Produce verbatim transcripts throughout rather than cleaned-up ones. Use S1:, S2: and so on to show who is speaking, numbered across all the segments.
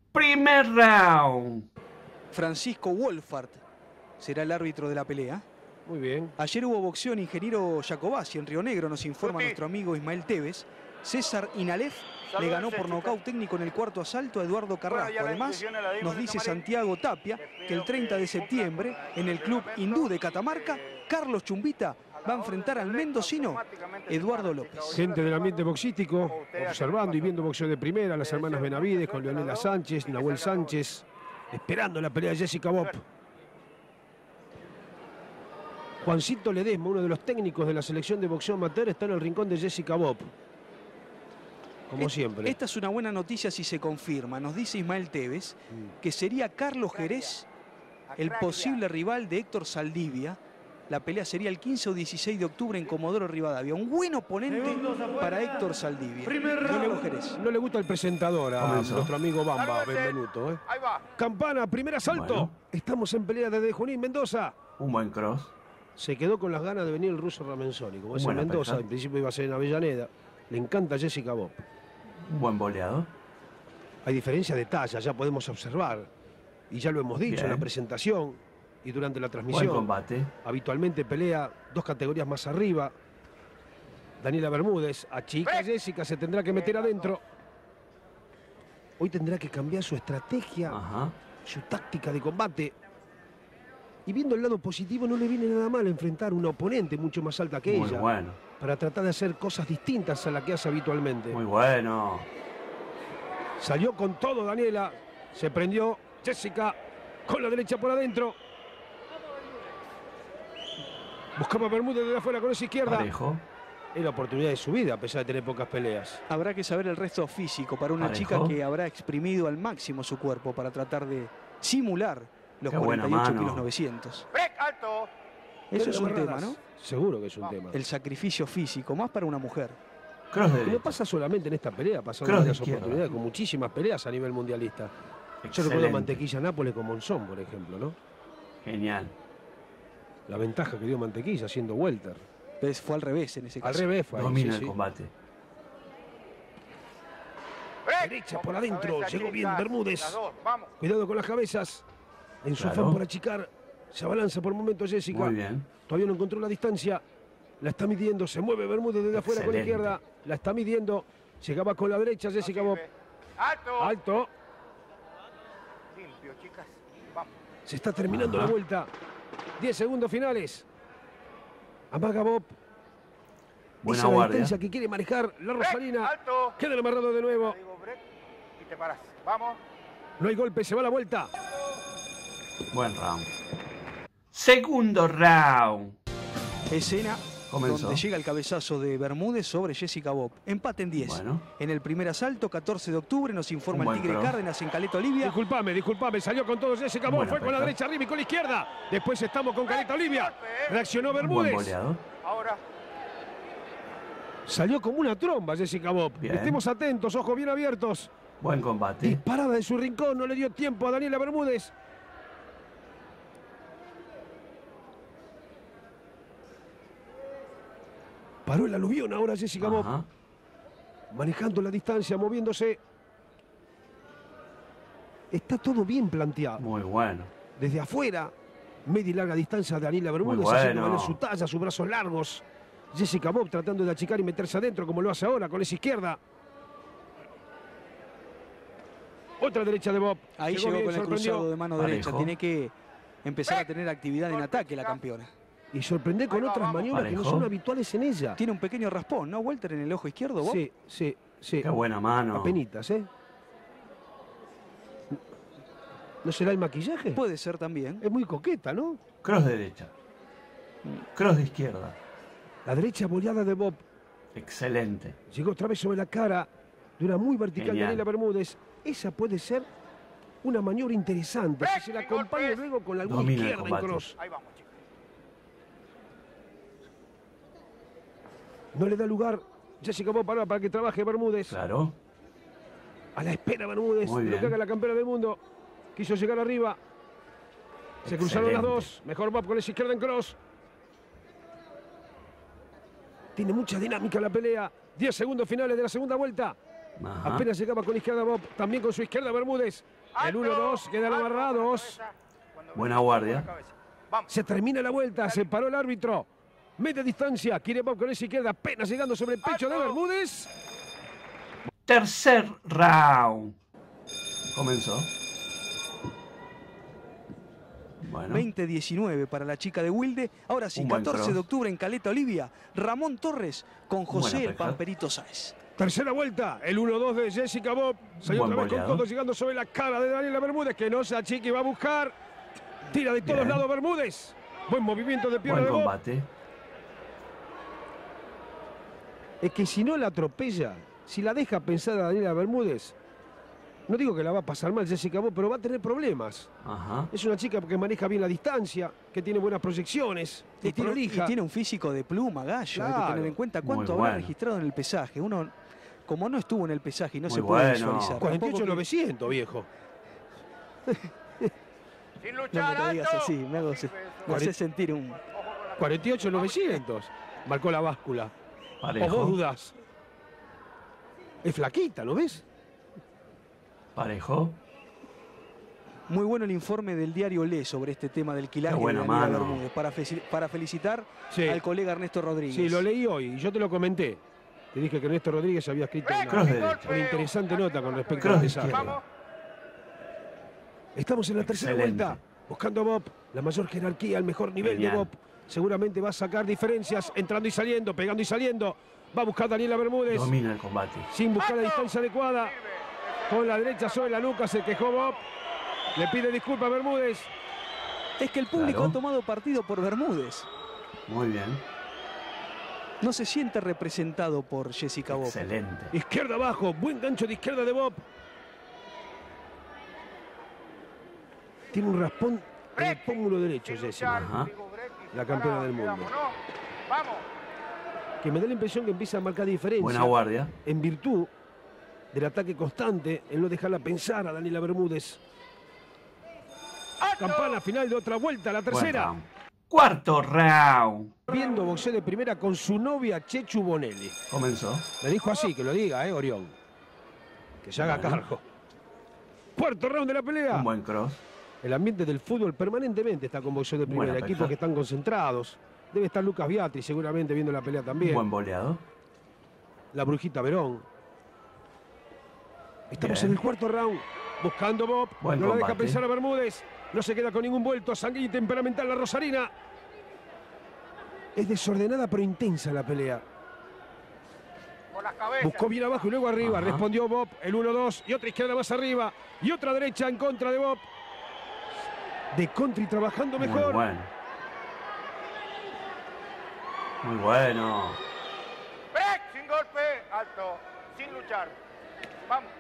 S1: Primer round.
S2: Francisco Wolfart será el árbitro de la pelea.
S3: Muy bien.
S2: Ayer hubo boxeo en Ingeniero Jacobacci en Río Negro, nos informa nuestro amigo Ismael Tevez. César Inalef le ganó por nocaut técnico en el cuarto asalto a Eduardo Carrasco. Además, nos dice Santiago Tapia que el treinta de septiembre, en el club hindú de Catamarca, Carlos Chumbita va a enfrentar al mendocino Eduardo López.
S3: Gente del ambiente boxístico, observando y viendo boxeo de primera, las hermanas Benavides con Leonela Sánchez, Nahuel Sánchez, esperando la pelea de Jessica Bob. Juancito Ledesma, uno de los técnicos de la selección de boxeo amateur, está en el rincón de Jessica Bob. Como siempre.
S2: Esta es una buena noticia si se confirma. Nos dice Ismael Tevez que sería Carlos Jerez el posible rival de Héctor Saldivia. La pelea sería el quince o dieciséis de octubre en Comodoro Rivadavia. Un buen oponente para Héctor Saldivia. Carlos Jerez.
S3: No le gusta el presentador a
S1: Comenzó.
S3: nuestro amigo Bamba Benvenuto. ¿eh? Campana, primer asalto.
S1: Bueno.
S3: Estamos en pelea desde Junín, Mendoza.
S1: Un buen cross.
S3: Se quedó con las ganas de venir el ruso Ramenzoni. Como es en
S1: Buena
S3: Mendoza,
S1: pesca.
S3: en principio iba a ser en Avellaneda. Le encanta Jessica Bob.
S1: Un buen boleado.
S3: Hay diferencia de talla, ya podemos observar. Y ya lo hemos dicho
S1: Bien.
S3: en la presentación y durante la
S1: Buen
S3: transmisión.
S1: combate.
S3: Habitualmente pelea dos categorías más arriba. Daniela Bermúdez, a chica Jessica, se tendrá que meter adentro. Hoy tendrá que cambiar su estrategia,
S1: Ajá.
S3: su táctica de combate. Y viendo el lado positivo, no le viene nada mal enfrentar a una oponente mucho más alta que
S1: Muy
S3: ella.
S1: bueno.
S3: Para tratar de hacer cosas distintas a las que hace habitualmente.
S1: Muy bueno.
S3: Salió con todo Daniela. Se prendió Jessica con la derecha por adentro. Buscaba Bermúdez desde afuera con esa izquierda.
S1: Parejo.
S3: Es la oportunidad de su vida, a pesar de tener pocas peleas.
S2: Habrá que saber el resto físico para una
S1: Parejo.
S2: chica que habrá exprimido al máximo su cuerpo para tratar de simular los
S1: Qué buena
S2: cuarenta y ocho
S1: mano.
S2: kilos novecientos.
S4: alto.
S2: Eso es un
S3: Pero
S2: tema, ¿no?
S3: Seguro que es un tema.
S2: El sacrificio físico, más para una mujer.
S1: Cross
S3: Y no
S1: derecho.
S3: pasa solamente en esta pelea, pasa en
S1: Cross de
S3: varias
S1: izquierda.
S3: oportunidades, con muchísimas peleas a nivel mundialista. Yo
S1: Excelente.
S3: recuerdo Mantequilla Nápoles con Monzón, por ejemplo, ¿no?
S1: Genial.
S3: La ventaja que dio Mantequilla siendo welter.
S2: ¿Ves? Fue al revés en ese caso.
S3: Al revés fue ahí,
S1: Domina
S3: sí,
S1: el
S3: sí.
S1: combate.
S3: Derecha por adentro, llegó bien Bermúdez.
S4: Las dos, vamos.
S3: Cuidado con las cabezas. En su
S1: Claro.
S3: afán por achicar, se abalanza por momentos Jessica.
S1: Muy bien.
S3: Todavía no encontró la distancia. La está midiendo, se mueve Bermúdez desde afuera con la
S1: Excelente.
S3: izquierda. La está midiendo. Llegaba con la derecha Jessica Bob.
S4: Alto.
S3: Alto.
S4: Limpio, chicas. Vamos.
S3: Se está terminando
S1: Ajá.
S3: la vuelta. diez segundos finales. Amaga Bob.
S1: Buena
S3: Esa es la
S1: guardia.
S3: distancia que quiere manejar la Rosalina.
S4: Alto.
S3: Queda el amarrado de nuevo.
S4: Digo break y te paras. Vamos.
S3: No hay golpe, se va la vuelta.
S1: Buen round. Segundo round.
S2: Escena
S1: Comenzó.
S2: donde llega el cabezazo de Bermúdez sobre Jessica Bob. Empate en diez.
S1: Bueno.
S2: En el primer asalto, catorce de octubre, nos informa
S1: Un
S2: el
S1: buen
S2: Tigre
S1: cross.
S2: Cárdenas en Caleta Olivia.
S3: Disculpame, disculpame, salió con todo Jessica Bob,
S1: Buena
S3: fue con la
S1: pesca.
S3: derecha arriba y con la izquierda. Después estamos con Caleta Olivia. Reaccionó
S1: Un buen
S3: Bermúdez.
S1: boleado.
S4: Ahora.
S3: Salió como una tromba Jessica Bob.
S1: Bien.
S3: Estemos atentos, ojos bien abiertos.
S1: Buen combate.
S3: Disparada de su rincón, no le dio tiempo a Daniela Bermúdez. Paró el aluvión ahora Jessica Bob.
S1: Ajá.
S3: Manejando la distancia, moviéndose. Está todo bien planteado.
S1: Muy bueno.
S3: Desde afuera, media y larga distancia de Daniela Bermúdez,
S1: Muy
S3: haciendo
S1: bueno.
S3: valer su talla, sus brazos largos. Jessica Bob tratando de achicar y meterse adentro, como lo hace ahora, con esa izquierda. Otra derecha de Bob.
S2: Ahí llegó,
S3: bien,
S2: con el
S3: sorprendió.
S2: cruzado de mano
S1: Parejo.
S2: derecha. Tiene que empezar a tener actividad en ataque la campeona.
S3: Y sorprende con
S4: Ahí va,
S3: otras
S4: vamos.
S3: maniobras que no
S1: Parejo.
S3: son habituales en ella.
S2: Tiene un pequeño raspón, ¿no? Walter en el ojo izquierdo, Bob.
S3: Sí, sí, sí.
S1: Qué buena mano.
S3: Apenitas, ¿eh? ¿No será el maquillaje?
S2: Puede ser también.
S3: Es muy coqueta, ¿no?
S1: Cross derecha. Cross de izquierda.
S3: La derecha boleada de Bob.
S1: Excelente.
S3: Llegó otra vez sobre la cara de una muy vertical
S1: Genial.
S3: Daniela Bermúdez. Esa puede ser una maniobra interesante. Si se la acompaña luego con la alguna
S1: Domina el
S3: izquierda en
S1: combate.
S3: cross.
S4: Ahí vamos, chicas.
S3: No le da lugar Jessica Bob para, para que trabaje Bermúdez.
S1: Claro.
S3: A la espera Bermúdez
S1: Muy
S3: de lo
S1: bien.
S3: que haga la campeona del mundo. Quiso llegar arriba. Se cruzaron las
S1: Excelente.
S3: dos. Mejor Bob con esa izquierda en cross. Tiene mucha dinámica la pelea. diez segundos finales de la segunda vuelta.
S1: Ajá.
S3: Apenas llegaba con la izquierda Bob. También con su izquierda Bermúdez. El uno dos, quedan amarrados.
S1: Buena guardia.
S4: Vamos.
S3: Se termina la vuelta, se paró el árbitro. Media distancia, quiere Bob con esa izquierda, apenas llegando sobre el pecho de Bermúdez.
S1: Tercer round. Comenzó. Bueno.
S2: veinte diecinueve para la chica de Wilde. Ahora sí,
S1: Un buen
S2: catorce
S1: cross.
S2: de octubre en Caleta Olivia. Ramón Torres con José
S1: Buena
S2: el
S1: pesca.
S2: Pamperito Sáez.
S3: Tercera vuelta, el uno dos de Jessica Bob. Salió
S1: Buen
S3: otra vez con
S1: boleado.
S3: todo, llegando sobre la cara de Daniela Bermúdez, que no se achique y va a buscar. Tira de todos
S1: Bien.
S3: lados Bermúdez. Buen movimiento de pierna
S1: Buen
S3: de Bob.
S1: combate.
S3: Es que si no la atropella, si la deja pensar a Daniela Bermúdez, no digo que la va a pasar mal Jessica Bob, pero va a tener problemas.
S1: Ajá.
S3: Es una chica que maneja bien la distancia, que tiene buenas proyecciones,
S2: Y
S3: es
S2: tiene, y
S3: prolija.
S2: tiene un físico de pluma, gallo. Hay que
S3: Claro.
S2: tener en cuenta cuánto
S1: Muy
S2: habrá
S1: bueno.
S2: registrado en el pesaje. Uno, como no estuvo en el pesaje y no
S1: Muy
S2: se puede
S1: bueno.
S2: visualizar.
S3: cuarenta y ocho
S2: Tampoco que-
S3: novecientos, viejo.
S4: Sin
S2: No
S4: luchar,
S2: me lo digas
S4: alto.
S2: así, me hago se- me hace sentir un...
S3: cuarenta y ocho novecientos. Marcó la báscula. ¿O vos
S1: Parejo.
S3: dudás? Es flaquita, ¿no ves?
S1: Parejo.
S2: Muy bueno el informe del diario Le sobre este tema del quilaje
S1: Qué
S2: de
S1: buena
S2: Daniela
S1: mano.
S2: Bermúdez. Para, fe- para felicitar
S3: Sí.
S2: al colega Ernesto Rodríguez.
S3: Sí, lo leí hoy y yo te lo comenté. Te dije que Ernesto Rodríguez había escrito una,
S1: Cross derecho.
S3: una interesante nota con respecto
S1: Cross
S3: al
S1: de
S3: pesaje.
S1: izquierda.
S4: Vamos.
S3: Estamos en la tercera
S1: Excelente.
S3: vuelta, buscando a Bob, la mayor jerarquía, el mejor nivel
S1: Genial.
S3: de Bob. Seguramente va a sacar diferencias, entrando y saliendo, pegando y saliendo. Va a buscar a Daniela Bermúdez,
S1: Domina el combate.
S3: sin buscar la distancia adecuada. Con la derecha sobre la nuca se quejó Bob. Le pide disculpas a Bermúdez.
S2: Es que el público
S1: Claro.
S2: ha tomado partido por Bermúdez.
S1: Muy bien.
S2: No se siente representado por Jessica Bob.
S1: Excelente.
S3: Izquierda abajo, buen gancho de izquierda de Bob. Tiene un raspón en el pómulo derecho,
S4: Sin
S3: Jessica.
S4: luchar,
S1: Ajá.
S4: digo, break y
S3: La
S4: sin
S3: campeona
S4: parar,
S3: del mundo.
S4: quedamos, ¿no? Vamos.
S3: Que me da la impresión que empieza a marcar diferencia.
S1: Buena guardia.
S3: En virtud del ataque constante, en no dejarla pensar a Daniela Bermúdez. Campana final de otra vuelta, la
S1: Buen
S3: tercera.
S1: round. Cuarto round.
S3: Viendo boxeo de primera con su novia Chechu Bonelli.
S1: Comenzó.
S3: Le dijo así, que lo diga, ¿eh, Orión? Que se haga
S1: Bueno.
S3: cargo. Cuarto round de la pelea.
S1: Un buen cross.
S3: El ambiente del fútbol permanentemente está con boxeo de primera.
S1: Buena
S3: Equipos
S1: pesca.
S3: que están concentrados. Debe estar Lucas Biatri seguramente viendo la pelea también.
S1: Un buen boleado.
S3: La Brujita Verón. Estamos
S1: Bien.
S3: en el cuarto round. Buscando Bob.
S1: Buen
S3: no la deja
S1: combate.
S3: pensar a Bermúdez. No se queda con ningún vuelto. Sanguínea y temperamental la Rosarina. Es desordenada pero intensa la pelea.
S4: Por las cabezas.
S3: Buscó bien abajo y luego arriba.
S1: Ajá.
S3: Respondió Bob. El uno dos. Y otra izquierda más arriba. Y otra derecha en contra de Bob. De contra y trabajando
S1: Muy
S3: mejor.
S1: bueno. Muy bueno.
S4: Break, sin golpe, alto, sin luchar. Vamos.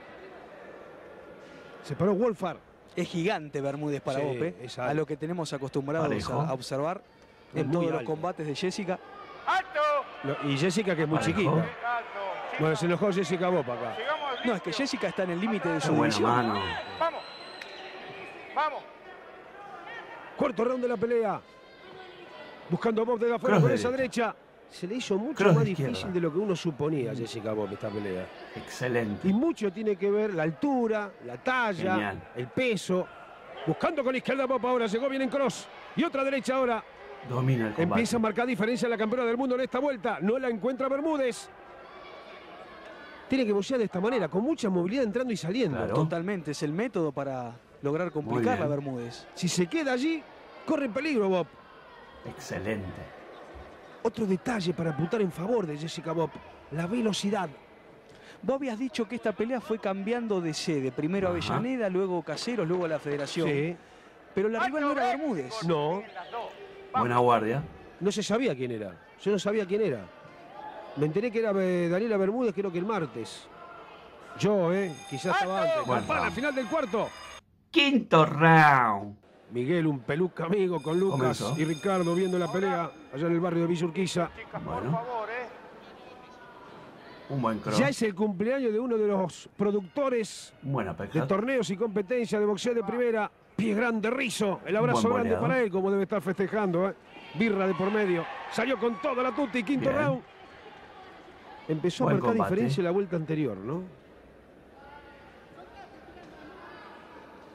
S3: Se paró Wolfar.
S2: Es gigante Bermúdez para
S3: Sí,
S2: Bob, ¿eh?
S3: es
S2: A
S3: alto.
S2: lo que tenemos acostumbrados
S1: Parejo.
S2: a, a observar
S3: Es
S2: en
S3: muy
S2: todos los
S3: alto.
S2: combates de Jessica.
S4: Alto.
S3: Lo- Y Jessica, que es muy
S1: Parejo.
S3: chiquita.
S4: Alto. sin
S3: Bueno, se
S4: golpe.
S3: enojó Jessica Bob acá.
S4: Llegamos
S2: No, es que
S4: limpio.
S2: Jessica está en el límite de
S1: Qué
S2: su
S1: buena
S2: división.
S1: mano.
S4: Vamos. Vamos.
S3: Cuarto round de la pelea. Buscando a Bob de afuera
S1: Cross
S3: con
S1: de
S3: esa
S1: derecha.
S3: derecha. Se le hizo mucho
S1: Cross
S3: más
S1: de izquierda.
S3: difícil de lo que uno suponía a Jessica Bob esta pelea.
S1: Excelente.
S3: Y mucho tiene que ver la altura, la talla,
S1: Genial.
S3: el peso. Buscando con la izquierda Bob ahora. Llegó bien en cross. Y otra derecha ahora.
S1: Domina el combate.
S3: Empieza a marcar diferencia en la campeona del mundo en esta vuelta. No la encuentra Bermúdez. Tiene que boxear de esta manera, con mucha movilidad entrando y saliendo.
S1: Claro.
S2: Totalmente, es el método para lograr complicarla a
S1: bien.
S2: Bermúdez.
S3: Si se queda allí, corre peligro Bob.
S1: Excelente.
S3: Otro detalle para apuntar en favor de Jessica Bob, la velocidad.
S2: Vos habías dicho que esta pelea fue cambiando de sede. Primero
S1: Ajá.
S2: Avellaneda, luego Caseros, luego la Federación.
S3: Sí.
S2: Pero la rival no era Bermúdez.
S3: No,
S1: Buena guardia.
S3: no se sabía quién era. Yo no sabía quién era. Me enteré que era eh, Daniela Bermúdez, creo que el martes. Yo, ¿eh? Quizás estaba antes.
S1: Buen
S3: Campana,
S1: round.
S3: final del cuarto.
S1: Quinto round.
S3: Miguel, un peluca amigo con Lucas
S1: Comenzó.
S3: y Ricardo viendo la pelea allá en el barrio de Villa Urquiza.
S4: Chicas,
S1: Bueno.
S4: por favor, eh.
S1: Un buen cross.
S3: Ya es el cumpleaños de uno de los productores
S1: Buena
S3: de
S1: pesca.
S3: torneos y competencias de boxeo de primera. Pie grande, Rizo. El abrazo
S1: Buen
S3: grande
S1: boleado.
S3: para él, como debe estar festejando. ¿eh? Birra de por medio. Salió con toda la tuta y quinto
S1: Bien.
S3: round. Empezó
S1: Buen
S3: a marcar
S1: combate.
S3: diferencia en la vuelta anterior, ¿no?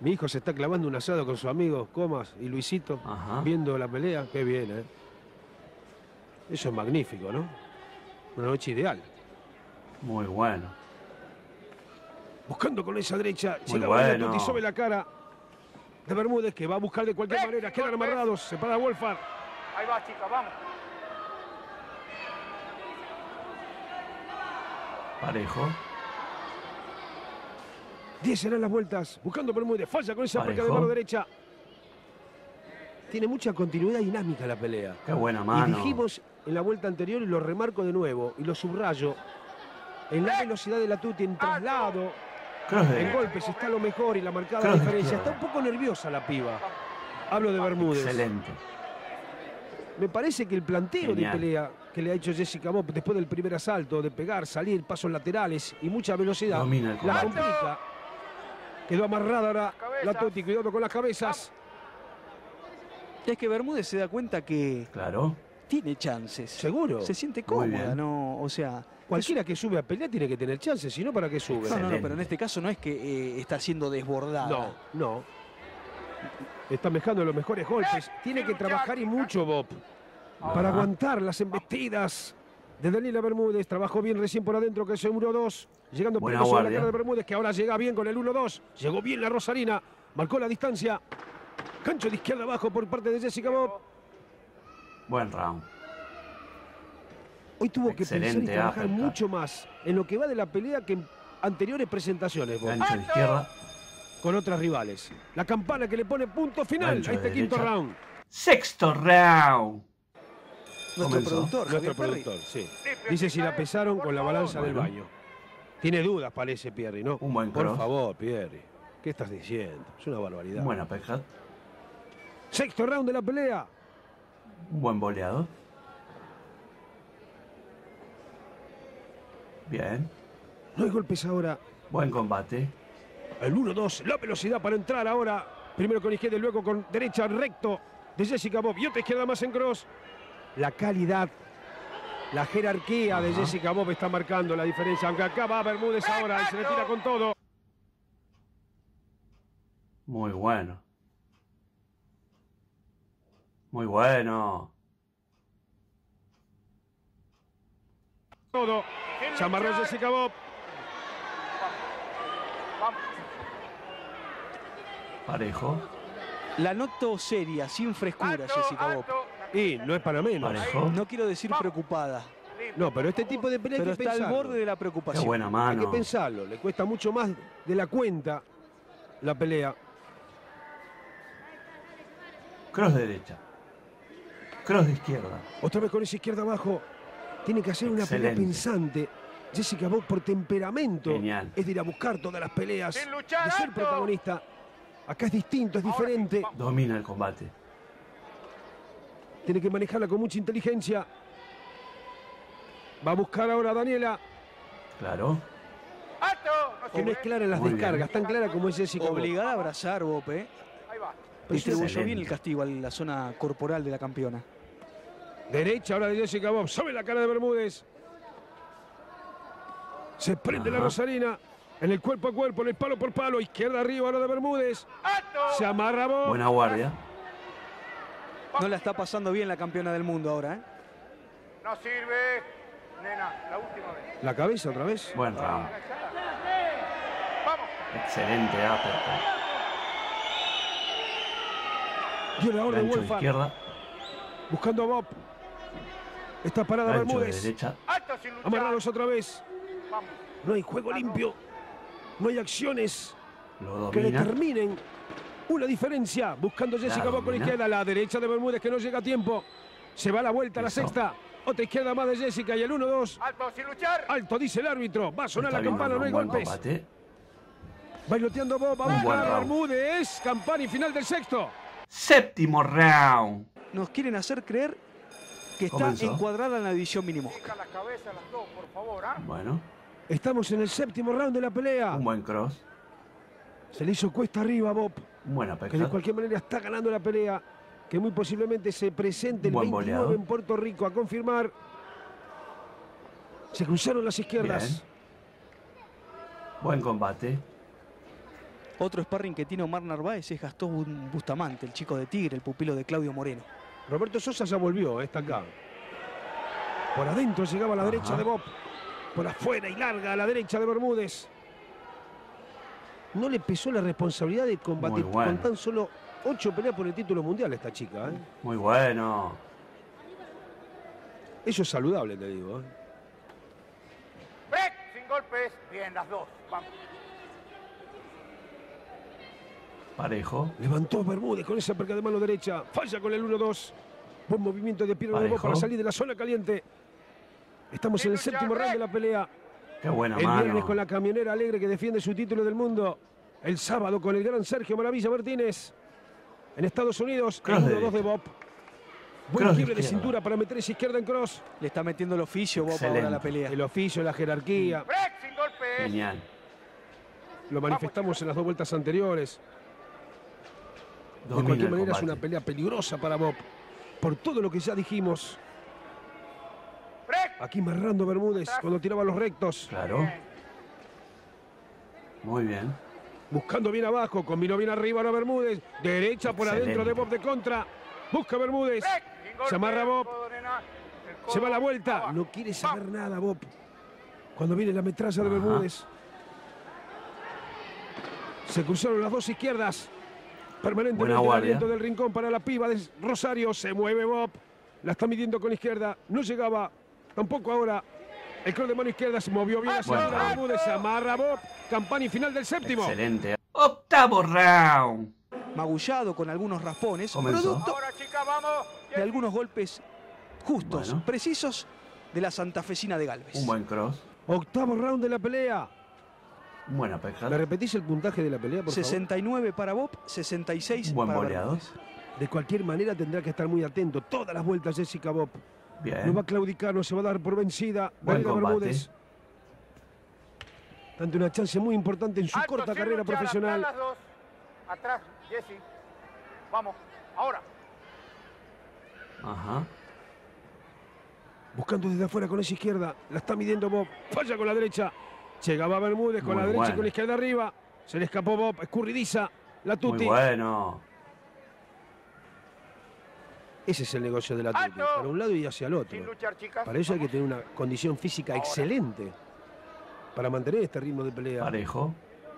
S3: Mi hijo se está clavando un asado con su amigo Comas y Luisito,
S1: Ajá.
S3: viendo la pelea. Qué bien, ¿eh? Eso es magnífico, ¿no? Una noche ideal.
S1: Muy bueno.
S3: Buscando con esa derecha.
S1: Muy
S3: Llega
S1: bueno.
S3: Tuti sobre la cara de Bermúdez, que va a buscar de cualquier manera. Quedan amarrados. Se para Wolfar.
S4: Ahí va, chicas, vamos.
S1: Parejo.
S3: diez serán las vueltas. Buscando Bermúdez. Falla con esa
S1: Parejo.
S3: placa de mano derecha. Tiene mucha continuidad dinámica la pelea.
S1: Qué buena mano.
S3: Y dijimos en la vuelta anterior, y lo remarco de nuevo, y lo subrayo, en la velocidad de la Tuti, en traslado,
S1: Cross de
S3: en
S1: derecha.
S3: golpes está lo mejor y la marcada
S1: Cross de
S3: diferencia.
S1: izquierda.
S3: Está un poco nerviosa la piba. Hablo de Bermúdez.
S1: Excelente.
S3: Me parece que el planteo
S1: Genial.
S3: de pelea que le ha hecho Jessica Bob después del primer asalto, de pegar, salir, pasos laterales y mucha velocidad,
S1: Domina el
S3: la
S1: combate.
S3: complica. Quedó amarrada ahora la
S4: Cabezas.
S3: Tuti, cuidado con las cabezas.
S2: Es que Bermúdez se da cuenta que
S1: Claro.
S2: tiene chances.
S3: ¿Seguro?
S2: Se siente
S1: Muy
S2: cómoda,
S1: bien.
S2: ¿no? O sea,
S3: Cualquiera que sube a pelear tiene que tener chances, si no, ¿para qué sube?
S2: no, no, no,
S1: Excelente.
S2: pero en este caso no es que eh, está siendo desbordada.
S3: No, no. Está mezclando los mejores golpes. Tiene que trabajar y mucho, Bob, para
S1: Ajá.
S3: aguantar las embestidas de Daniela Bermúdez. Trabajó bien recién por adentro, que es el uno dos. Llegando
S1: Buena
S3: pleno sobre la
S1: guardia.
S3: cara de Bermúdez, que ahora llega bien con el uno dos. Llegó bien la Rosarina. Marcó la distancia. Gancho de izquierda abajo por parte de Jessica Bob.
S1: Buen round.
S3: Hoy tuvo que pensar y
S1: Excelente
S3: trabajar
S1: uppercut.
S3: mucho más en lo que va de la pelea que en anteriores presentaciones, Bob,
S1: Gancho de izquierda.
S3: con otras rivales. La campana que le pone punto final
S1: Gancho
S3: a este
S1: de
S3: quinto
S1: derecha.
S3: round.
S1: Sexto round.
S2: Nuestro
S1: Comenzó.
S2: productor,
S3: Nuestro
S2: Javier Perry.
S3: productor, sí. Dice si la pesaron con la balanza del
S1: Bueno.
S3: baño. Tiene dudas, parece, Pierri, ¿no?
S1: Un buen
S3: Por
S1: cross.
S3: favor, Pierri. ¿Qué estás diciendo? Es una barbaridad.
S1: Un buen uppercut.
S3: Sexto round de la pelea.
S1: Un buen boleado. Bien.
S3: No hay golpes ahora.
S1: Buen combate.
S3: El uno dos. La velocidad para entrar ahora. Primero con izquierda y luego con derecha recto de Jessica Bob. Y otra izquierda más en cross. La calidad, la jerarquía de
S1: Ajá.
S3: Jessica Bob está marcando la diferencia. Aunque acá va Bermúdez ahora y se le tira con todo.
S1: Muy bueno. Muy bueno.
S3: Todo. Se amarró Jessica Bob.
S4: Vamos.
S1: Parejo.
S2: La noto seria, sin frescura,
S4: Alto,
S2: Jessica Bob.
S4: alto.
S3: Y no es para menos.
S1: Parejo.
S2: No quiero decir preocupada,
S3: No, pero este tipo de pelea hay
S2: pero
S3: que
S2: está al
S3: pensarlo.
S2: borde de la
S1: Qué
S2: preocupación.
S1: buena
S3: Hay
S1: mano.
S3: que pensarlo. Le cuesta mucho más de la cuenta la pelea.
S1: Cross de derecha. Cross de izquierda.
S3: Otra vez con esa izquierda abajo. Tiene que hacer una pelea
S1: Excelente.
S3: pensante. Jessica Bob, por temperamento,
S1: Genial.
S3: es de ir a buscar todas las peleas,
S4: Sin luchar,
S3: de ser
S4: alto.
S3: protagonista. Acá es distinto, es
S4: Ahora sí,
S3: diferente.
S4: vamos.
S1: Domina el combate.
S3: Tiene que manejarla con mucha inteligencia. Va a buscar ahora a Daniela,
S1: Claro.
S4: ¡Alto! No
S3: que no es
S4: sube.
S3: clara en las
S1: Muy bien.
S3: descargas, tan clara como es Jessica Bob.
S2: Obligada a abrazar, Bob, ¿eh?
S4: Ahí va.
S2: Distribuyó
S1: Excelente.
S2: bien el castigo a la zona corporal de la campeona.
S3: Derecha ahora de Jessica Bob, sobre la cara de Bermúdez. Se prende la
S1: Ajá.
S3: Rosarina, en el cuerpo a cuerpo, en el palo por palo. Izquierda arriba ahora de Bermúdez.
S4: ¡Alto!
S3: Se amarra Bob.
S1: Buena guardia.
S2: No la está pasando bien la campeona del mundo ahora, ¿eh?
S4: No sirve. Nena, la última vez.
S3: La cabeza otra vez.
S1: Buen round.
S4: Vamos.
S1: Excelente uppercut.
S3: Dio la orden
S1: Gancho de
S3: Wolfgang,
S1: izquierda.
S3: buscando a Bob. Está parada
S1: Gancho de
S3: Bermúdez.
S1: derecha.
S4: Alto sin luchar.
S3: Amarrados otra vez.
S4: Vamos.
S3: No hay juego limpio. No hay acciones
S1: Lo
S3: que
S1: domina.
S3: determinen una diferencia. Buscando Jessica
S1: La
S3: Bob con
S1: domina.
S3: izquierda. La derecha de Bermúdez que no llega a tiempo. Se va a la vuelta a la
S1: Eso.
S3: sexta. Otra izquierda más de Jessica y el uno dos.
S4: Alto sin luchar.
S3: Alto, dice el árbitro. Va a sonar
S1: Está
S3: la
S1: bien,
S3: campana, no hay
S1: un buen
S3: golpes.
S1: combate.
S3: Bailoteando Bob. Va a
S1: Un buen
S3: buscar a
S1: round.
S3: Bermúdez. Campana y final del sexto.
S1: Séptimo round.
S2: Nos quieren hacer creer que está
S1: Comenzó.
S2: encuadrada en la división mínimo.
S4: Fija la cabeza las dos, por favor, ¿ah?
S1: Bueno.
S3: Estamos en el séptimo round de la pelea.
S1: Un buen cross.
S3: Se le hizo cuesta arriba a Bob,
S1: Un buen
S3: que de
S1: uppercut.
S3: cualquier manera está ganando la pelea, que muy posiblemente se presente el
S1: Buen
S3: veintinueve
S1: boleado.
S3: en Puerto Rico a confirmar. Se cruzaron las izquierdas.
S1: Bien. Buen combate.
S2: Otro sparring que tiene Omar Narváez es Gastón Bustamante, el chico de Tigre, el pupilo de Claudio Moreno.
S3: Roberto Sosa ya volvió, está acá. Por adentro llegaba a la Ajá. derecha de Bob. Por afuera y larga a la derecha de Bermúdez. No le pesó la responsabilidad de combatir bueno. con tan solo ocho peleas por el título mundial a esta chica. ¿eh?
S1: Muy bueno.
S3: Eso es saludable, te digo. ¿eh?
S4: Break, sin golpes. Bien, las dos. Vamos.
S1: Parejo.
S3: Levantó Bermúdez con esa perca de mano derecha. Falla con el uno dos. Buen movimiento de pierna de Bob para salir de la zona caliente. Estamos en el séptimo round de la pelea.
S1: Qué buena
S3: el
S1: mano.
S3: viernes con la camionera alegre que defiende su título del mundo. El sábado con el gran Sergio Maravilla Martínez. En Estados Unidos, el uno dos de Bob. Buen
S1: cross
S3: quiebre de, de cintura para meter esa izquierda en cross.
S2: Le está metiendo el oficio Bob ahora a la pelea.
S3: El oficio, la jerarquía.
S4: Break, sin golpes.
S1: Genial.
S3: Lo manifestamos en las dos vueltas anteriores. Domina de cualquier manera es una pelea peligrosa para Bob. Por todo lo que ya dijimos. Aquí marrando Bermúdez cuando tiraba los rectos.
S1: Claro. Muy bien.
S3: Buscando bien abajo, combinó bien arriba ahora Bermúdez. Derecha por Excelente. adentro de Bob de contra. Busca Bermúdez. Se amarra Bob. Se va a la vuelta. No quiere saber nada Bob. Cuando viene la metralla de Bermúdez. Se cruzaron las dos izquierdas. Permanentemente el aliento del rincón para la piba de Rosario. Se mueve Bob. La está midiendo con la izquierda. No llegaba. Tampoco ahora. El cross de mano izquierda se movió bien hacia bueno. la Bermúdez. Se amarra Bob. Campana y final del séptimo.
S1: Excelente. Octavo round.
S2: Magullado con algunos raspones.
S1: Comenzó.
S2: Producto
S4: Ahora, chica, vamos.
S2: de algunos golpes justos,
S1: bueno.
S2: precisos de la santafesina de Galvez.
S1: Un buen cross.
S3: Octavo round de la pelea.
S1: Buena pesca.
S3: ¿Me repetís el puntaje de la pelea, por
S2: sesenta y nueve favor? Para Bob, sesenta y seis
S1: buen
S2: para
S1: boleado.
S2: Bermúdez.
S3: De cualquier manera tendrá que estar muy atento. Todas las vueltas Jessica Bob.
S1: Bien.
S3: No va a claudicar, no se va a dar por vencida. Daniela Bermúdez. Ante una chance muy importante en su
S4: Alto,
S3: corta carrera
S4: luchar,
S3: profesional.
S4: Atrás, las dos. Atrás, Jessy. Vamos, ahora.
S1: Ajá.
S3: Buscando desde afuera con esa izquierda. La está midiendo Bob. Falla con la derecha. Llegaba Bermúdez con muy la derecha bueno. y con la izquierda arriba. Se le escapó Bob. Escurridiza. La tuti.
S1: Muy bueno.
S3: Ese es el negocio de la tuti. Para un lado y hacia el otro.
S4: Sin luchar, chicas.
S3: Para eso
S4: Vamos.
S3: hay que tener una condición física ahora. excelente. Para mantener este ritmo de pelea.
S1: Parejo.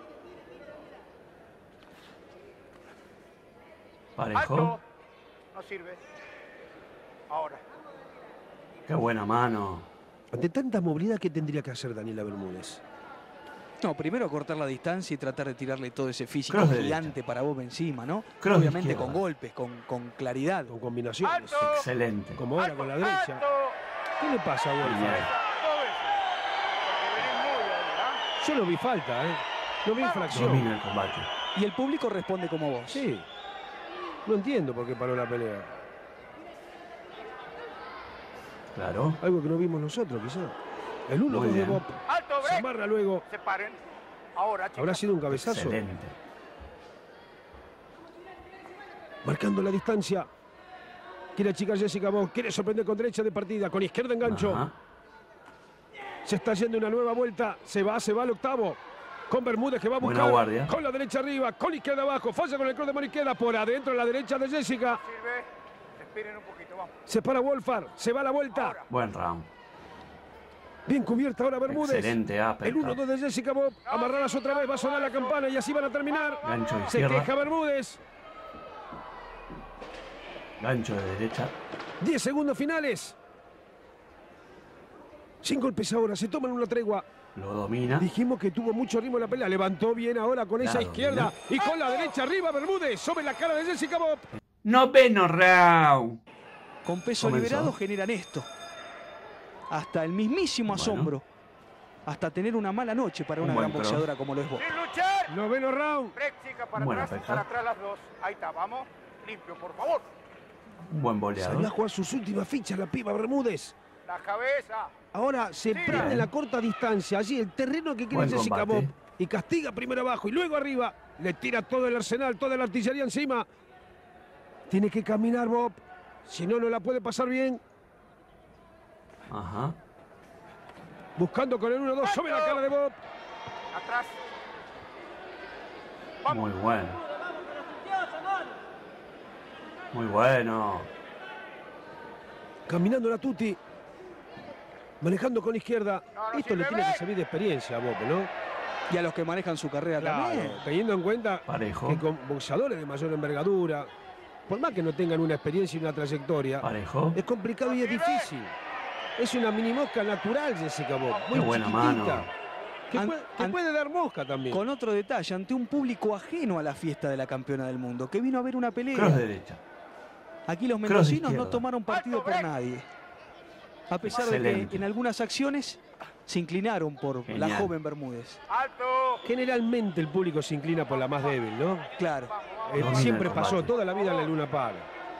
S1: Parejo.
S4: Alto. No sirve. Ahora.
S1: Qué buena mano.
S3: Ante tanta movilidad, ¿qué tendría que hacer Daniela Bermúdez?
S2: No, primero cortar la distancia y tratar de tirarle todo ese físico
S1: Cross
S2: gigante
S1: derecha.
S2: para Bob encima, ¿no?
S1: Cross
S2: Obviamente
S1: izquierda.
S2: con golpes, con, con claridad.
S3: Con combinaciones.
S4: Alto.
S1: Excelente.
S3: Como ahora con la derecha.
S4: Alto.
S3: ¿Qué le pasa a Wolf? Yo no vi falta, ¿eh? No vi infracción.
S1: Domina el combate.
S2: Y el público responde como vos.
S3: Sí. No entiendo por qué paró la pelea.
S1: Claro.
S3: Algo que no vimos nosotros, quizá. El uno dos de Bob.
S4: Alto,
S3: Se amarra luego.
S4: Se paren. Ahora, chicas.
S3: ¿Habrá sido un cabezazo?
S1: Excelente.
S3: Marcando la distancia. Quiere achicar Jessica Bob. Quiere sorprender con derecha de partida. Con izquierda engancho.
S1: Ajá.
S3: Se está yendo una nueva vuelta. Se va, se va al octavo. Con Bermúdez que va a buscar.
S1: Buena guardia.
S3: Con la derecha arriba. Con la izquierda abajo. Falla con el cross de mano izquierda. Por adentro, a la derecha de Jessica.
S4: Sirve. Respiren un poquito, vamos.
S3: Se para Wolfar. Se va a la vuelta.
S4: Ahora.
S1: Buen round.
S3: Bien cubierta ahora Bermúdez.
S1: Excelente uppercut.
S3: El uno dos de Jessica Bob. Amarradas otra vez. Va a sonar la campana y así van a terminar.
S1: Gancho de
S3: Se
S1: izquierda.
S3: queja Bermúdez.
S1: Gancho de derecha.
S3: diez segundos finales. Sin golpes ahora. Se toman una tregua.
S1: Lo domina.
S3: Dijimos que tuvo mucho ritmo en la pelea. Levantó bien ahora con esa
S1: La
S3: izquierda.
S1: domina.
S3: Y con la derecha arriba Bermúdez. Sobre la cara de Jessica Bob.
S1: Noveno round.
S2: Con peso
S1: Comenzó.
S2: liberado generan esto. Hasta el mismísimo
S1: Bueno.
S2: asombro. Hasta tener una mala noche para
S1: Un
S2: una
S1: buen
S2: gran
S1: cross.
S2: boxeadora como lo es Bob.
S4: Sin luchar.
S3: Noveno round.
S4: Break, chica, para
S1: Buena
S4: atrás.
S1: pesca.
S4: Para atrás las dos. Ahí está, vamos. Limpio, por favor.
S1: Un buen
S3: Salió a
S1: boleador.
S3: jugar sus últimas fichas la piba Bermúdez.
S4: La cabeza.
S3: Ahora se
S4: Sí.
S3: prende en la corta distancia. Allí el terreno que quiere
S1: Buen
S3: Jessica
S1: combate.
S3: Bob. Y castiga primero abajo y luego arriba. Le tira todo el arsenal, toda la artillería encima. Tiene que caminar Bob. Si no, no la puede pasar bien.
S1: Ajá.
S3: Buscando con el uno dos sobre la cara de Bob.
S4: Atrás.
S1: Muy bueno. Muy bueno.
S3: Caminando la Tuti. Manejando con la izquierda.
S4: No, no
S3: Esto le
S4: sirve,
S3: tiene que
S4: break.
S3: servir de experiencia a Bob, ¿no?
S2: Y a los que manejan su carrera
S3: Claro,
S2: también.
S3: teniendo en cuenta
S1: Parejo.
S3: que con boxeadores de mayor envergadura, por más que no tengan una experiencia y una trayectoria,
S1: Parejo.
S3: es complicado y es difícil. Es una mini mosca natural, Jessica Bob. Muy
S1: Qué buena
S3: chiquitita.
S1: mano.
S3: Que,
S2: An-
S3: puede, que
S2: an-
S3: puede dar mosca también.
S2: Con otro detalle, ante un público ajeno a la fiesta de la campeona del mundo, que vino a ver una pelea.
S1: Cross derecha.
S2: Aquí los
S1: Cross de
S2: mendocinos no
S1: izquierda.
S2: tomaron partido por nadie. A pesar de
S1: Excelente.
S2: que en algunas acciones se inclinaron por
S1: Genial.
S2: la joven Bermúdez.
S4: Alto.
S3: Generalmente el público se inclina por la más débil, ¿no?
S2: Claro.
S3: Eh,
S1: Domina
S3: siempre
S1: el
S3: pasó,
S1: combate.
S3: toda la vida en la Luna Par.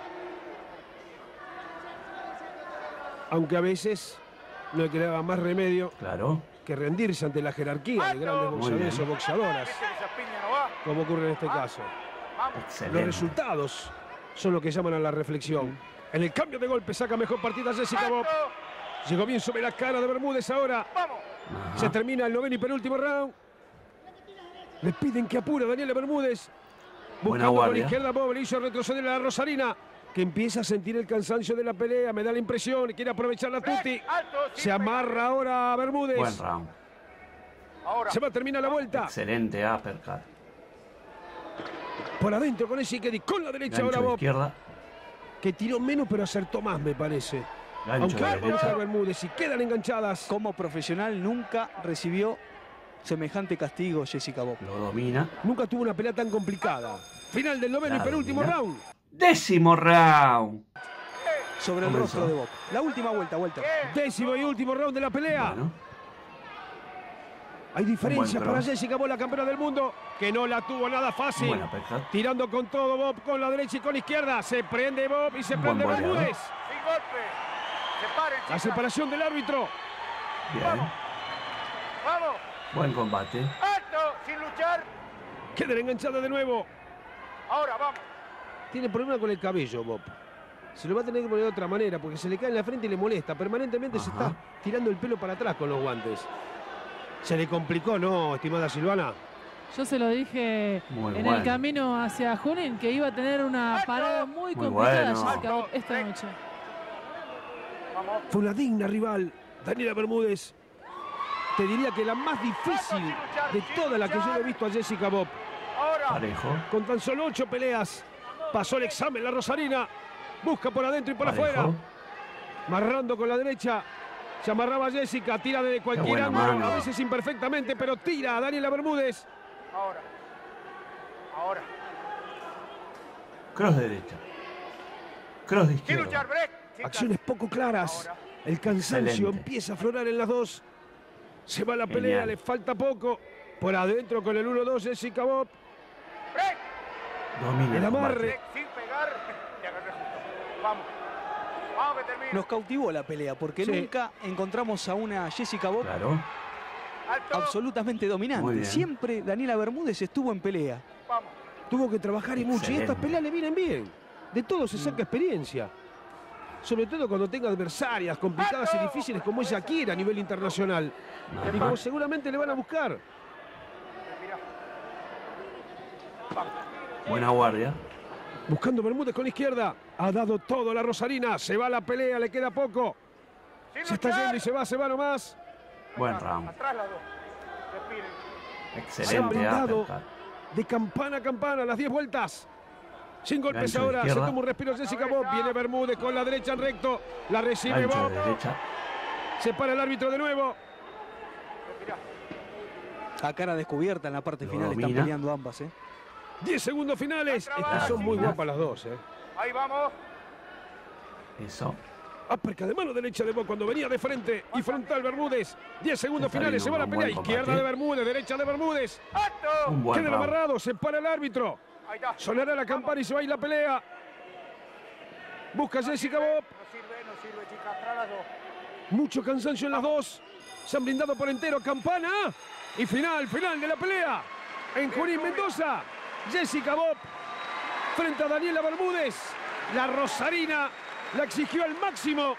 S3: Aunque a veces no le quedaba más remedio
S1: Claro.
S3: que rendirse ante la jerarquía de grandes
S1: Muy
S3: boxeadores
S1: bien.
S3: o boxeadoras,
S4: Viste que esa piña no va.
S3: como ocurre en este caso.
S4: Vamos.
S3: Los
S1: Excelente.
S3: resultados son lo que llaman a la reflexión. En el cambio de golpe saca mejor partida Jessica Bob.
S4: Alto.
S3: Llegó bien sobre la cara de Bermúdez ahora.
S4: Vamos.
S1: Ajá.
S3: Se termina el noveno y penúltimo round. Le piden que apure a Daniela Bermúdez.
S1: Buena
S3: Buscando con la
S1: guardia.
S3: izquierda Bob, le hizo retroceder a la Rosarina, que empieza a sentir el cansancio de la pelea. Me da la impresión, quiere aprovechar la Tuti.
S4: Alto. sin
S3: Se amarra ahora a Bermúdez.
S1: Buen round.
S4: pegar. Ahora.
S3: Se va a terminar la vuelta.
S1: Excelente uppercut.
S3: Por adentro con ese que con la derecha
S1: Gancho
S3: ahora
S1: de
S3: Bob,
S1: izquierda.
S3: que tiró menos pero acertó más, me parece.
S1: Gancho
S3: Aunque
S1: de
S3: va a buscar
S1: derecha.
S3: Bermúdez y quedan enganchadas.
S2: Como profesional nunca recibió semejante castigo Jessica Bob.
S1: Lo domina.
S3: Nunca tuvo una pelea tan complicada. Final del noveno
S1: La
S3: y penúltimo
S1: domina.
S3: round.
S1: Décimo round.
S2: Sobre el
S1: Comenzó.
S2: rostro de Bob. La última vuelta, Walter.
S3: Décimo y último round de la pelea.
S1: Bueno.
S3: Hay diferencias
S1: Un buen
S3: para
S1: cross.
S3: Jessica Bob, la campeona del mundo, que no la tuvo nada fácil.
S1: Buen uppercut.
S3: Tirando con todo Bob, con la derecha y con la izquierda. Se prende Bob y se
S1: Un
S3: prende
S1: buen boleador.
S3: Bermúdez.
S4: Sin golpe. Separen,
S3: La
S4: chicas.
S3: separación del árbitro.
S1: Bien.
S4: Vamos.
S1: Buen combate.
S4: Alto. Sin luchar.
S3: Quedan enganchadas de nuevo.
S4: Ahora vamos.
S3: Tiene problema con el cabello, Bob. Se lo va a tener que poner de otra manera porque se le cae en la frente y le molesta. Permanentemente se
S1: Ajá.
S3: está tirando el pelo para atrás con los guantes. Se le complicó, ¿no, estimada Silvana?
S5: Yo se lo dije
S1: Muy
S5: en
S1: bueno.
S5: el camino hacia Junín que iba a tener una parada muy,
S1: Muy
S5: complicada
S1: bueno.
S5: Jessica Bob esta noche.
S4: Vamos.
S3: Fue una digna rival, Daniela Bermúdez. Te diría que la más difícil de todas las que yo le he visto a Jessica Bob.
S4: Ahora.
S1: Parejo.
S3: Con tan solo ocho peleas, pasó el examen la Rosarina. Busca por adentro y por
S1: Parejo.
S3: afuera. Marrando con la derecha. Se amarraba a Jessica, tira de cualquier
S1: buena
S3: ángulo,
S1: mano.
S3: a veces imperfectamente, pero tira a Daniela Bermúdez.
S4: Ahora. Ahora.
S1: Cross derecha. Cross de
S4: Sin
S1: izquierda.
S4: luchar, break. Sin
S3: Acciones poco claras.
S4: Ahora.
S3: El cansancio
S1: Excelente.
S3: empieza a aflorar en las dos. Se va la pelea,
S1: Genial.
S3: le falta poco. Por adentro con el uno dos, Jessica Bob.
S4: break.
S1: Domina
S3: El
S1: el
S3: amarre.
S1: combate.
S4: Break. Sin pegar. Te agarré justo. Vamos. Vamos que termine.
S2: Nos cautivó la pelea porque
S3: Sí.
S2: nunca encontramos a una Jessica Bob
S1: Claro.
S4: Alto.
S2: absolutamente
S1: Muy
S2: dominante.
S1: bien.
S2: Siempre Daniela Bermúdez estuvo en pelea.
S4: Vamos.
S3: Tuvo que trabajar y mucho. Y
S1: Excelente.
S3: estas peleas le vienen bien. De todo se saca experiencia. Sobre todo cuando tenga adversarias complicadas y difíciles como ella quiere a nivel internacional.
S1: Ajá.
S3: Y como seguramente le van a buscar.
S4: Respira.
S1: Buena guardia.
S3: Buscando Bermúdez con la izquierda. Ha dado todo la Rosarina. Se va la pelea, le queda poco.
S4: Sin
S3: Se está
S4: luchar.
S3: yendo y se va, se va nomás.
S1: Buen round.
S4: Atrás las dos. Respiren.
S3: Se han
S1: Excelente
S3: brindado
S1: uppercut.
S3: de campana a campana las diez vueltas. Sin golpes
S1: Gancho de
S3: ahora. Se
S1: izquierda.
S3: toma un respiro Jessica Bob. Viene Bermúdez con la derecha en recto. La recibe
S1: Gancho
S3: Bob.
S1: de derecha.
S3: Se para el árbitro de nuevo.
S4: Respira.
S2: A cara descubierta en la parte
S1: Lo
S2: final están
S1: domina.
S2: peleando ambas. ¿eh?
S3: diez segundos finales.
S4: Buen
S3: Estas
S4: trabajo.
S3: son muy guapas las dos. ¿eh?
S4: Ahí vamos.
S1: Eso.
S3: Uppercut de mano derecha de Bob cuando venía de frente y frontal Bermúdez. diez segundos
S1: Está
S3: finales. Se va la
S1: viendo un
S3: pelea.
S1: buen
S3: Izquierda
S1: combate.
S3: de Bermúdez. Derecha de Bermúdez.
S4: Alto.
S1: Un buen
S3: Queda
S1: round.
S3: amarrado. Se para el árbitro.
S4: Ahí está.
S3: Sonará la campana y se va a ir la pelea. Busca Jessica Bob.
S4: No sirve, no sirve, chicas. Atrás las dos.
S3: Mucho cansancio en las dos. Se han brindado por entero. Campana. Y final, final de la pelea. En Junín, Mendoza. Jessica Bob frente a Daniela Bermúdez. La Rosarina la exigió al máximo.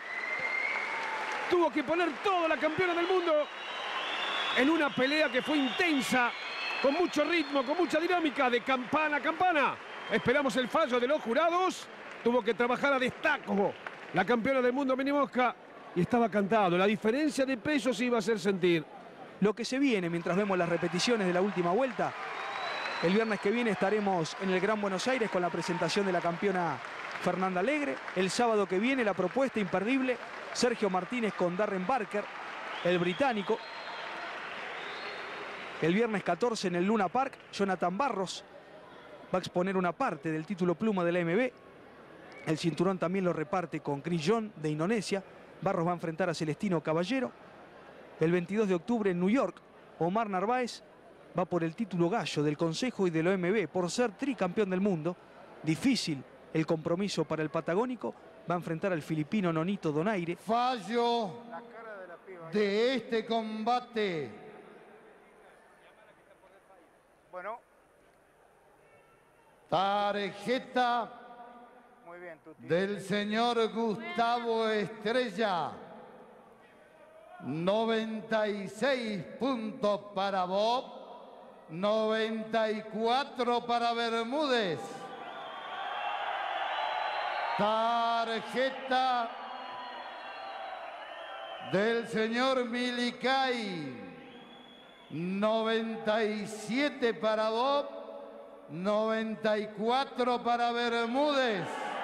S3: Tuvo que poner toda la campeona del mundo en una pelea que fue intensa, con mucho ritmo, con mucha dinámica, de campana a campana. Esperamos el fallo de los jurados. Tuvo que trabajar a destajo la campeona del mundo Mini Mosca y estaba cantado. La diferencia de peso se iba a hacer sentir.
S2: Lo que se viene mientras vemos las repeticiones de la última vuelta. El viernes que viene estaremos en el Gran Buenos Aires con la presentación de la campeona Fernanda Alegre. El sábado que viene la propuesta imperdible, Sergio Martínez con Darren Barker, el británico. El viernes catorce en el Luna Park, Jonathan Barros va a exponer una parte del título pluma de la A M B. El cinturón también lo reparte con Chris John de Indonesia. Barros va a enfrentar a Celestino Caballero. El veintidós de octubre en New York, Omar Narváez va por el título gallo del Consejo y de la O M B por ser tricampeón del mundo. Difícil el compromiso para el patagónico. Va a enfrentar al filipino Nonito Donaire.
S6: Fallo de este combate.
S4: Bueno.
S6: Tarjeta
S4: Muy bien, Tuti.
S6: del señor Gustavo Estrella. noventa y seis puntos para Bob. noventa y cuatro para Bermúdez. Tarjeta del señor Milicay. noventa y siete para Bob. noventa y cuatro para Bermúdez.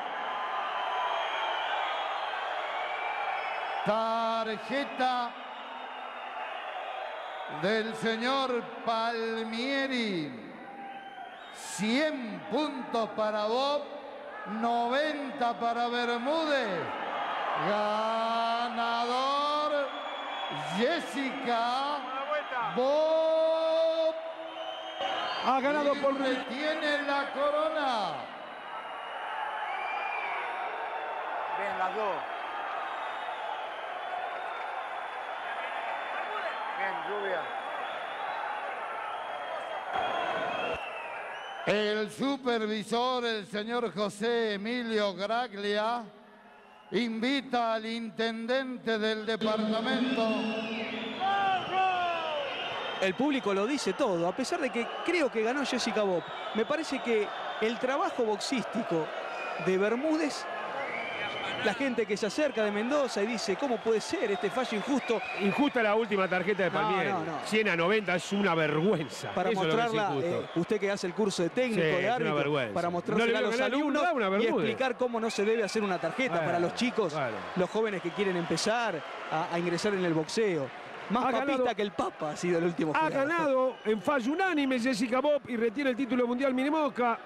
S6: Tarjeta del señor Palmieri. cien puntos para Bob, noventa para Bermúdez. Ganador Jessica Bob.
S3: Ha ganado
S6: Y
S3: por...
S6: retiene la corona.
S4: Bien, las dos. Bien, Rubia.
S6: El supervisor, el señor José Emilio Graglia, invita al intendente del departamento.
S2: El público lo dice todo, a pesar de que creo que ganó Jessica Bob. Me parece que el trabajo boxístico de Bermúdez, la gente que se acerca de Mendoza y dice, ¿cómo puede ser este fallo injusto?
S3: Injusta la última tarjeta de
S2: No,
S3: Palmieri.
S2: no, no.
S3: cien a noventa es una vergüenza.
S2: Para
S3: Eso es lo que es
S2: mostrarla,
S3: injusto.
S2: eh, usted que hace el curso de técnico,
S3: Sí,
S2: de
S3: es una
S2: árbitro,
S3: vergüenza.
S2: para
S3: No
S2: mostrársela
S3: le
S2: a
S3: veo
S2: los
S3: ganar ni un
S2: alumnos
S3: round a
S2: y
S3: Bermúdez.
S2: explicar cómo no se debe hacer una tarjeta
S3: Claro,
S2: para los chicos,
S3: claro.
S2: los jóvenes que quieren empezar a, a ingresar en el boxeo. Más
S3: Ha
S2: papista
S3: ganado-
S2: que el Papa ha sido el último
S3: Ha
S2: jurado.
S3: ganado en fallo unánime Jessica Bob y retiene el título mundial Mini Mosca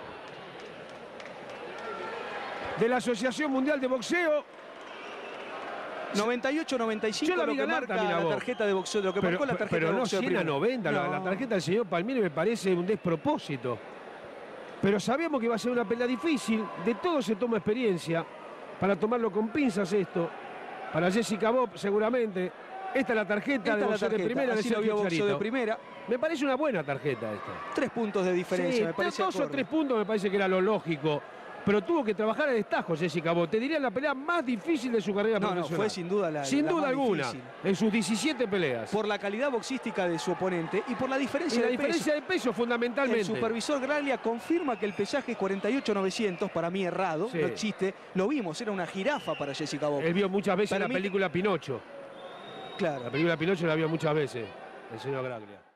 S3: de la Asociación Mundial de Boxeo.
S2: noventa y ocho noventa y cinco
S3: Yo la
S2: lo
S3: vi
S2: que
S3: ganar
S2: marca
S3: también a
S2: la
S3: Bob.
S2: tarjeta de boxeo, lo que
S3: Pero,
S2: marcó la tarjeta
S3: pero
S2: de
S3: no
S2: boxeo.
S3: cien a
S2: primero.
S3: noventa, la,
S2: No.
S3: la tarjeta del señor Palmieri me parece un despropósito. Pero sabíamos que iba a ser una pelea difícil, de todo se toma experiencia, para tomarlo con pinzas esto, para Jessica Bob seguramente. Esta es la tarjeta
S2: Esta
S3: de
S2: es la
S3: boxeo de
S2: tarjeta,
S3: primera de
S2: así lo vio
S3: Sergio
S2: boxeo de
S3: Charito.
S2: primera.
S3: Me parece una buena tarjeta esta.
S2: Tres puntos de diferencia,
S3: Sí,
S2: me parece.
S3: dos o
S2: acorde.
S3: tres puntos me parece que era lo lógico. Pero tuvo que trabajar a destajo Jessica Bob. Te diría la pelea más difícil de su carrera
S2: No, no,
S3: profesional.
S2: fue sin duda la
S3: Sin
S2: la
S3: duda
S2: más
S3: alguna.
S2: difícil.
S3: En sus diecisiete peleas.
S2: Por la calidad boxística de su oponente y por la
S3: y
S2: diferencia
S3: la
S2: de
S3: diferencia
S2: peso.
S3: de peso fundamentalmente.
S2: El supervisor Graglia confirma que el pesaje es cuarenta y ocho novecientos, para mí errado,
S3: Sí.
S2: no existe. Lo vimos, era una jirafa para Jessica Bob.
S3: Él vio muchas veces
S2: Para
S3: la
S2: mí-
S3: película Pinocho.
S2: Claro.
S3: La película Pinocho la vio muchas veces el señor Graglia.